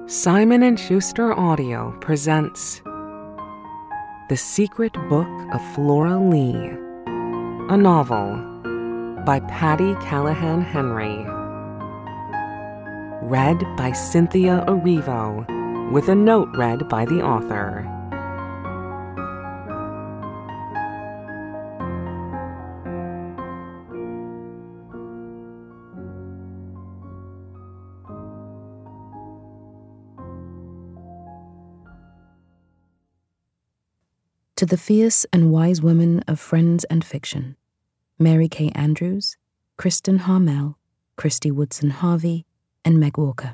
Simon & Schuster Audio presents The Secret Book of Flora Lea, a novel by Patti Callahan Henry. Read by Cynthia Erivo, with a note read by the author. To the fierce and wise women of Friends and Fiction, Mary K. Andrews, Kristen Harmel, Christy Woodson Harvey, and Meg Walker.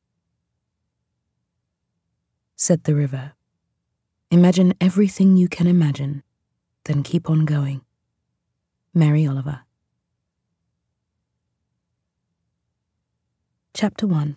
Said the river, "Imagine everything you can imagine, then keep on going." Mary Oliver. Chapter 1.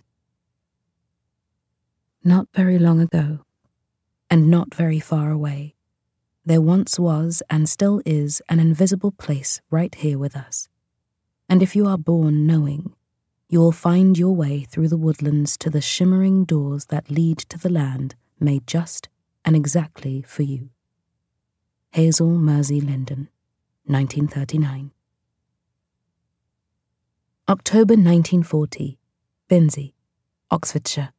Not very long ago, and not very far away, there once was and still is an invisible place right here with us. And if you are born knowing, you will find your way through the woodlands to the shimmering doors that lead to the land made just and exactly for you. Hazel Mersey Linden, 1939. October 1940, Binsey, Oxfordshire.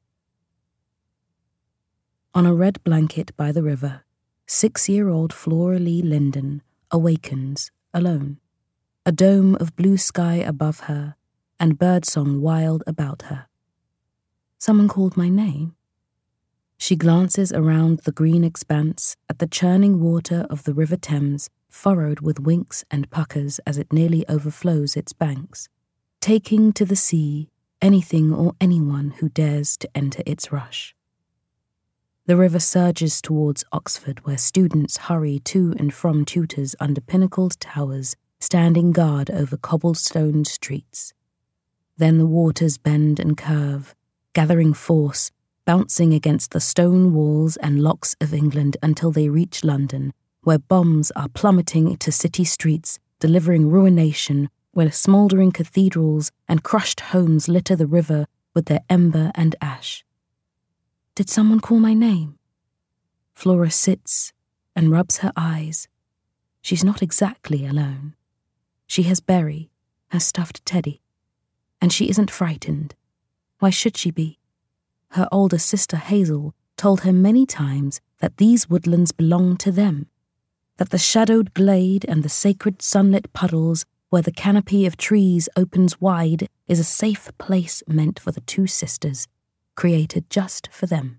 On a red blanket by the river, 6-year-old Flora Lea Linden awakens alone, a dome of blue sky above her and birdsong wild about her. Someone called my name. She glances around the green expanse at the churning water of the River Thames, furrowed with winks and puckers as it nearly overflows its banks, taking to the sea anything or anyone who dares to enter its rush. The river surges towards Oxford, where students hurry to and from tutors under pinnacled towers, standing guard over cobblestoned streets. Then the waters bend and curve, gathering force, bouncing against the stone walls and locks of England until they reach London, where bombs are plummeting to city streets, delivering ruination, where smouldering cathedrals and crushed homes litter the river with their ember and ash. Did someone call my name? Flora sits and rubs her eyes. She's not exactly alone. She has Berry, her stuffed teddy, and she isn't frightened. Why should she be? Her older sister Hazel told her many times that these woodlands belong to them, that the shadowed glade and the sacred sunlit puddles where the canopy of trees opens wide is a safe place meant for the two sisters, created just for them.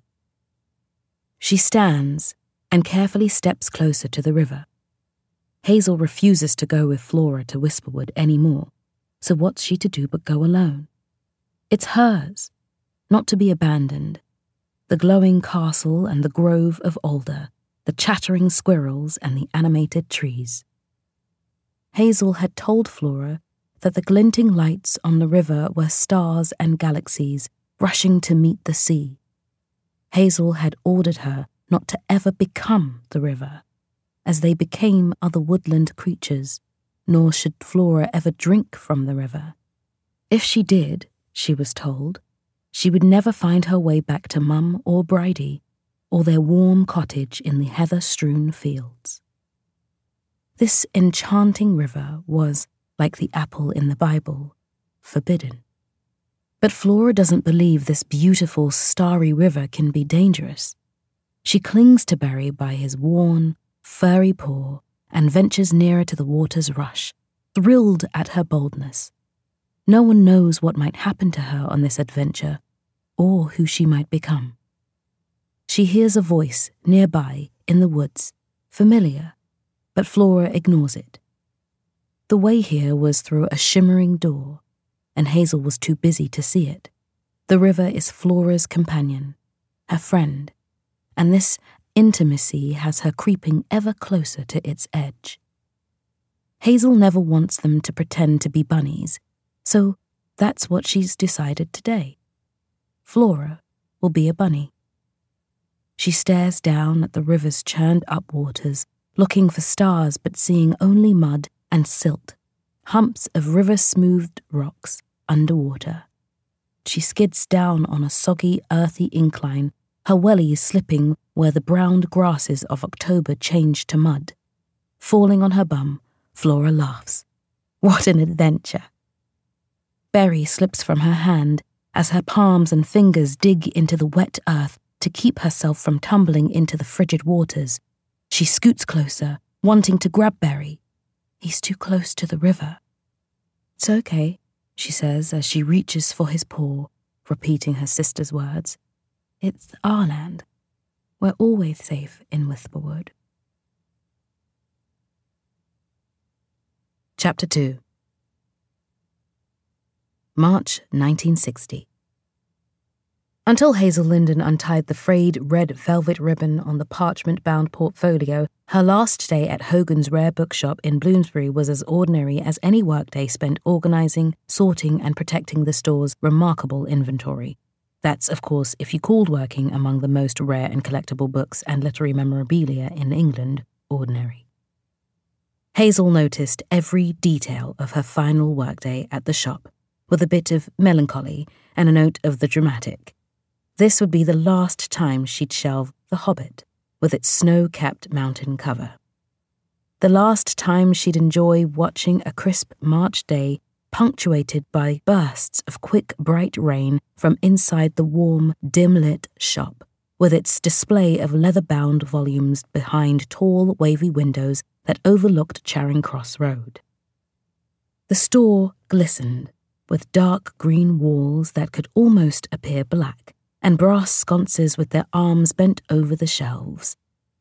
She stands and carefully steps closer to the river. Hazel refuses to go with Flora to Whisperwood any more, so what's she to do but go alone? It's hers, not to be abandoned. The glowing castle and the grove of alder, the chattering squirrels and the animated trees. Hazel had told Flora that the glinting lights on the river were stars and galaxies rushing to meet the sea. Hazel had ordered her not to ever become the river, as they became other woodland creatures, nor should Flora ever drink from the river. If she did, she was told, she would never find her way back to Mum or Bridie, or their warm cottage in the heather-strewn fields. This enchanting river was, like the apple in the Bible, forbidden. But Flora doesn't believe this beautiful, starry river can be dangerous. She clings to Berry by his worn, furry paw and ventures nearer to the water's rush, thrilled at her boldness. No one knows what might happen to her on this adventure, or who she might become. She hears a voice nearby in the woods, familiar, but Flora ignores it. The way here was through a shimmering door, and Hazel was too busy to see it. The river is Flora's companion, her friend, and this intimacy has her creeping ever closer to its edge. Hazel never wants them to pretend to be bunnies, so that's what she's decided today. Flora will be a bunny. She stares down at the river's churned-up waters, looking for stars but seeing only mud and silt, humps of river-smoothed rocks underwater. she skids down on a soggy, earthy incline, her wellies slipping where the browned grasses of October change to mud. Falling on her bum, Flora laughs. What an adventure! Berry slips from her hand as her palms and fingers dig into the wet earth to keep herself from tumbling into the frigid waters. She scoots closer, wanting to grab Berry. He's too close to the river. It's okay, she says as she reaches for his paw, repeating her sister's words. It's our land. We're always safe in Whisperwood. Chapter 2. March 1960. Until Hazel Linden untied the frayed red velvet ribbon on the parchment-bound portfolio, her last day at Hogan's Rare Bookshop in Bloomsbury was as ordinary as any workday spent organising, sorting and protecting the store's remarkable inventory. That's, of course, if you called working among the most rare and collectible books and literary memorabilia in England ordinary. Hazel noticed every detail of her final workday at the shop, with a bit of melancholy and a note of the dramatic. This would be the last time she'd shelve The Hobbit, with its snow-capped mountain cover. The last time she'd enjoy watching a crisp March day punctuated by bursts of quick, bright rain from inside the warm, dim-lit shop, with its display of leather-bound volumes behind tall, wavy windows that overlooked Charing Cross Road. The store glistened, with dark green walls that could almost appear black, and brass sconces with their arms bent over the shelves.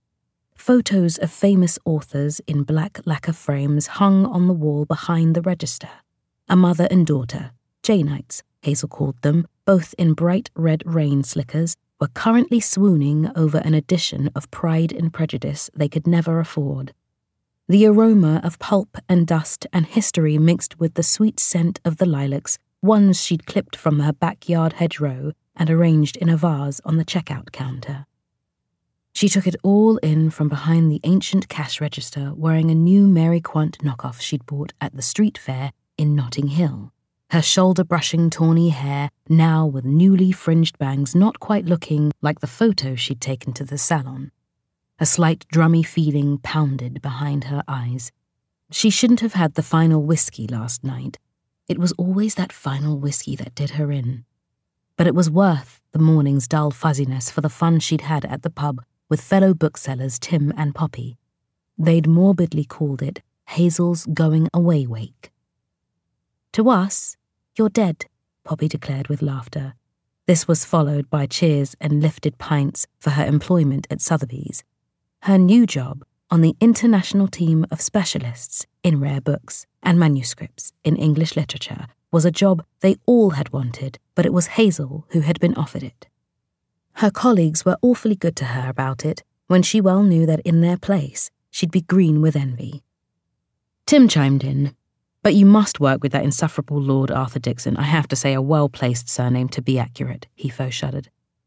Photos of famous authors in black lacquer frames hung on the wall behind the register. A mother and daughter, Janeites, Hazel called them, both in bright red rain slickers, were currently swooning over an edition of Pride and Prejudice they could never afford. The aroma of pulp and dust and history mixed with the sweet scent of the lilacs, ones she'd clipped from her backyard hedgerow and arranged in a vase on the checkout counter. She took it all in from behind the ancient cash register, wearing a new Mary Quant knockoff she'd bought at the street fair in Notting Hill, her shoulder-brushing tawny hair now with newly fringed bangs not quite looking like the photo she'd taken to the salon. A slight drummy feeling pounded behind her eyes. She shouldn't have had the final whiskey last night. It was always that final whiskey that did her in. But it was worth the morning's dull fuzziness for the fun she'd had at the pub with fellow booksellers Tim and Poppy. They'd morbidly called it Hazel's going-away wake. To us, you're dead, Poppy declared with laughter. This was followed by cheers and lifted pints for her employment at Sotheby's. Her new job on the international team of specialists in rare books and manuscripts in English literature was a job they all had wanted, but it was Hazel who had been offered it. Her colleagues were awfully good to her about it, when she well knew that in their place she'd be green with envy. Tim chimed in, "But you must work with that insufferable Lord Arthur Dixon. I have to say a well-placed surname to be accurate," he faux shuddered.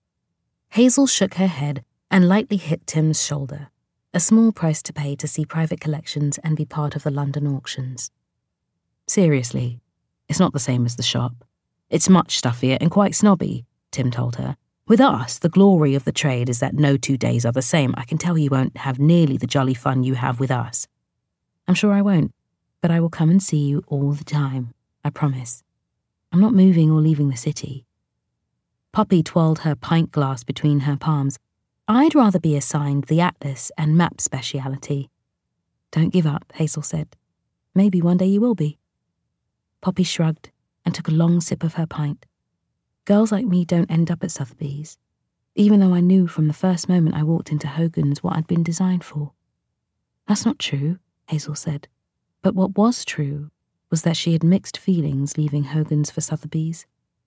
Hazel shook her head and lightly hit Tim's shoulder, a small price to pay to see private collections and be part of the London auctions. "Seriously, it's not the same as the shop. It's much stuffier and quite snobby," Tim told her. "With us, the glory of the trade is that no 2 days are the same. I can tell you won't have nearly the jolly fun you have with us." "I'm sure I won't, but I will come and see you all the time, I promise. I'm not moving or leaving the city." Poppy twirled her pint glass between her palms. "I'd rather be assigned the atlas and map speciality." "Don't give up," Hazel said. "Maybe one day you will be." Poppy shrugged and took a long sip of her pint. "Girls like me don't end up at Sotheby's, even though I knew from the first moment I walked into Hogan's what I'd been designed for." "That's not true," Hazel said. But what was true was that she had mixed feelings leaving Hogan's for Sotheby's.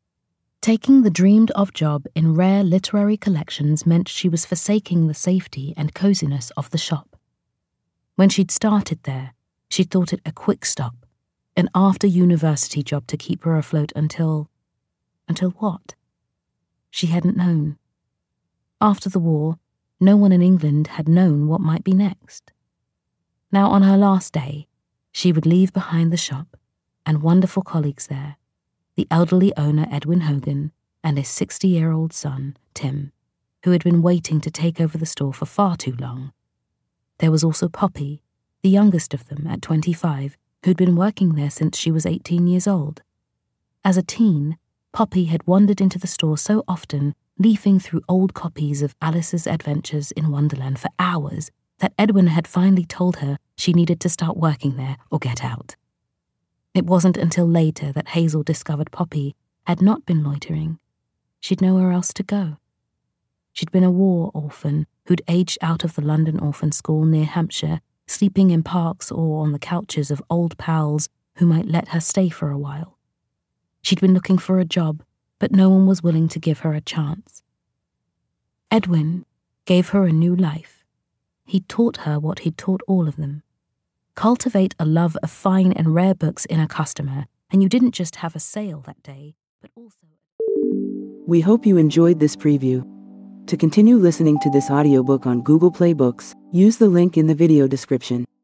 Taking the dreamed-of job in rare literary collections meant she was forsaking the safety and coziness of the shop. When she'd started there, she'd thought it a quick stop, an after-university job to keep her afloat until what? She hadn't known. After the war, no one in England had known what might be next. Now on her last day, she would leave behind the shop and wonderful colleagues there, the elderly owner Edwin Hogan, and his 60-year-old son, Tim, who had been waiting to take over the store for far too long. There was also Poppy, the youngest of them at 25, who'd been working there since she was 18 years old. As a teen, Poppy had wandered into the store so often, leafing through old copies of Alice's Adventures in Wonderland for hours, that Edwin had finally told her she needed to start working there or get out. It wasn't until later that Hazel discovered Poppy had not been loitering. She'd nowhere else to go. She'd been a war orphan who'd aged out of the London Orphan School near Hampshire, sleeping in parks or on the couches of old pals who might let her stay for a while. She'd been looking for a job, but no one was willing to give her a chance. Edwin gave her a new life. He taught her what he'd taught all of them. Cultivate a love of fine and rare books in a customer, and you didn't just have a sale that day, but also... We hope you enjoyed this preview. To continue listening to this audiobook on Google Play Books, use the link in the video description.